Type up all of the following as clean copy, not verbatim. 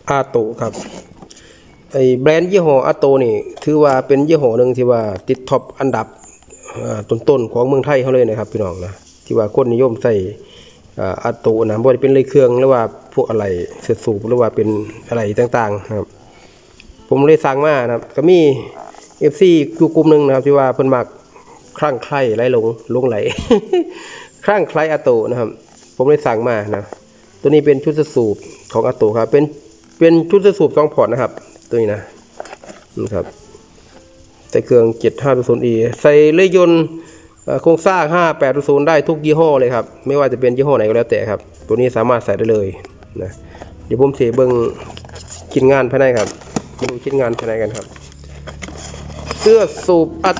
อาโตครับไอแบรนด์ยี่ห้ออาโตนี่ถือว่าเป็นยี่ห้อหนึ่งที่ว่าติดท็อปอันดับต้นๆของเมืองไทยเขาเลยนะครับพี่น้องนะที่ว่าคนนิยมใส่อาโตนะบ่ว่าจะเป็นเลยเครื่องหรือว่าพวกอะไรเสื้อสูบหรือว่าเป็นอะไรต่างๆนะครับผมเลยสั่งมานะครับก็มี FC อยู่กลุ่มนึงนะครับที่ว่าเพิ่นมักคลั่งไคล้ไหลหลงไหล คลั่งไคล้อาโตนะครับผมเลยสั่งมานะตัวนี้เป็นชุดสูบของอาโตครับเป็นชุดสูบ2 พอร์ตนะครับตัวนี้นะครับใส่เครื่อง 7500E ใส่เลยยนต์โครงสร้าง580ได้ทุกยี่ห้อเลยครับไม่ว่าจะเป็นยี่ห้อไหนก็แล้วแต่ครับตัวนี้สามารถใส่ได้เลยนะเดี๋ยวผมเทเบิ้งชิ้นงานภายในครับมาดูชิ้นงานภายในกันครับเสื้อสูบอาโต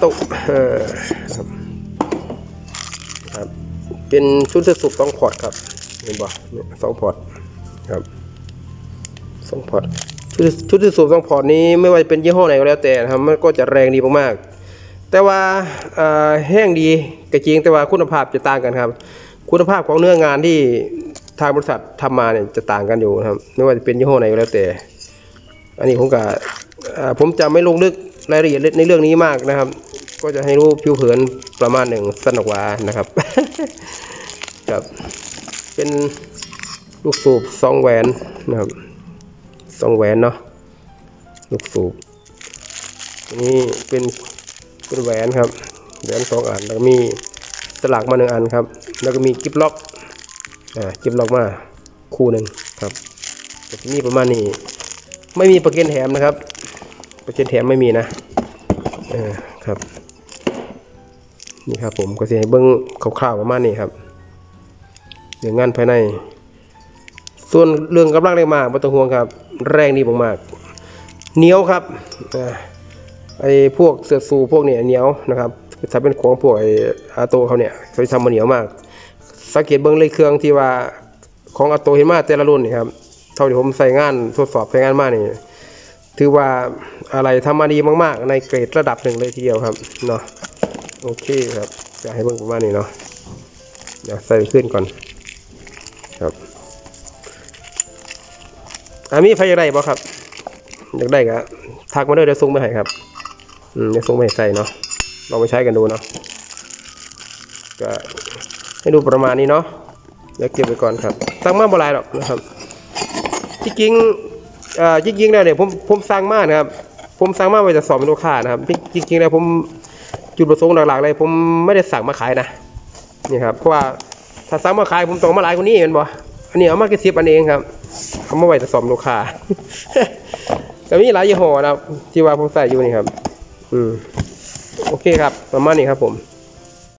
ครับเป็นชุดเสื้อสูบ2 พอร์ตครับเห็นบ่2 พอร์ตครับ2 พอร์ตชุดสูบ2 พอร์ตนี้ไม่ว่าจะเป็นยี่ห้อไหนก็แล้วแต่นะครับมันก็จะแรงดีมากๆแต่ว่าแห้งดีก็จริงแต่ว่าคุณภาพจะต่างกันครับคุณภาพของเนื้องานที่ทางบริษัททำมาเนี่ยจะต่างกันอยู่ครับไม่ว่าจะเป็นยี่ห้อไหนก็แล้วแต่อันนี้ผมจะไม่ลงลึกรายละเอียดในเรื่องนี้มากนะครับก็จะให้รู้ผิวเผินประมาณหนึ่งสนุกว่านะครับ ครับเป็นลูกสูบ2 แหวนนะครับ2 แหวนเนาะลูกสูบนี่เป็นแหวนครับแหวน2 อันแล้วก็มีสลักมา1 อันครับแล้วก็มีกิ๊บล็อกกิ๊บล็อกมาคู่หนึ่งครับนี่ประมาณนี้ไม่มีประกันแถมนะครับประกันแถมไม่มีนะครับนี่ครับผมก็จะให้เบิ้งคร่าวๆประมาณนี้ครับเรื่องงานภายในส่วนเรื่องกำลังแรงมากไม่ต้องห่วงครับแรงดีมากๆเหนียวครับไอ้พวกเสื้อสูพวกเนี่ยเหนียวนะครับถ้าเป็นของพวกไอ้อาโตเขาเนี่ยเขาทำมาเหนียวมากสังเกตเบิ้งเลยเครื่องที่ว่าของอาโตเห็นมาแต่ละรุ่นนี่ครับเท่าที่ผมใส่งานทดสอบใส่งานมานี่ถือว่าอะไรทำมาดีมากๆในเกรดระดับหนึ่งเลยทีเดียวครับเนาะโอเคครับจะให้เบิ้งประมาณนี้เนาะเดี๋ยวใส่ขึ้นก่อนครับมีไฟอะไรบ้างครับอยากได้ก็ทักมาด้วยเดี๋ยวส่งไปให้ครับเดี๋ยวส่งไปให้ใส่เนาะลองไปใช้กันดูเนาะก็ให้ดูประมาณนี้เนาะเดี๋ยวเก็บไว้ก่อนครับสั่งมาบ่หลายหรอกนะครับจริงแล้วเนี่ยผมสั่งมานะครับผมสั่งมาไว้จะสอบเป็นลูกค้านะครับจริงแล้วผมจุดประสงค์หลักๆเลยผมไม่ได้สั่งมาขายนะนี่ครับเพราะว่าถ้าสั่งมาขายผมต้องมาหลายคนนี้เห็นบ่อันนี้เอามาแค่10 อันเองครับเอามาไว้จะสอบลูกค้าแต่มีหลายยี่ห้อนะครับที่ว่าผมใส่อยู่นี่ครับโอเคครับประมาณนี้ครับผม